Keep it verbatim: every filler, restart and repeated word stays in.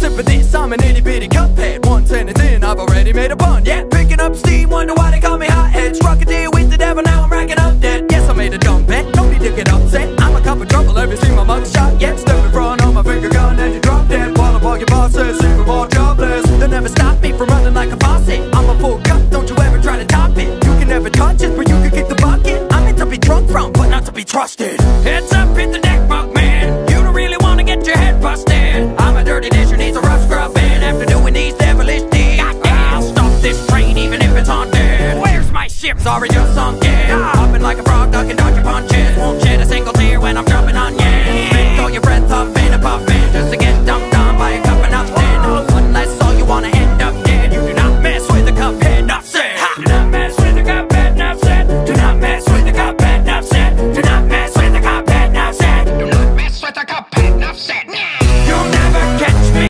sip of this, I'm an itty bitty cuphead. One sentence in, I've already made a pun. Yeah, picking up steam, wonder why they call me hothead. Struck a deal with the devil, now I'm racking up debt. Yes, I made a dumb bet, don't need to get upset. I'm a cup of trouble, have you seen my mugshot yet? Step in front